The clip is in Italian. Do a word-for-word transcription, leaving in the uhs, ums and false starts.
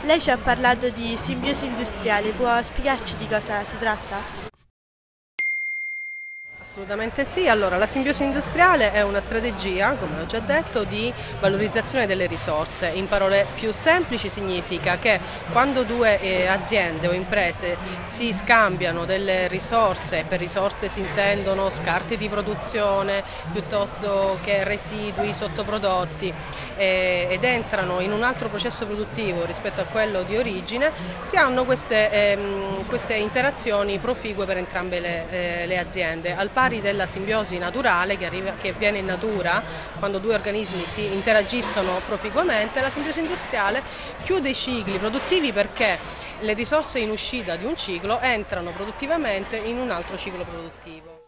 Lei ci ha parlato di simbiosi industriale, può spiegarci di cosa si tratta? Assolutamente sì, allora la simbiosi industriale è una strategia, come ho già detto, di valorizzazione delle risorse. In parole più semplici significa che quando due eh, aziende o imprese si scambiano delle risorse, per risorse si intendono scarti di produzione piuttosto che residui, sottoprodotti, eh, ed entrano in un altro processo produttivo rispetto a quello di origine, si hanno queste, ehm, queste interazioni proficue per entrambe le, eh, le aziende. Al pari della simbiosi naturale che, arriva, che avviene in natura quando due organismi si interagiscono proficuamente, la simbiosi industriale chiude i cicli produttivi perché le risorse in uscita di un ciclo entrano produttivamente in un altro ciclo produttivo.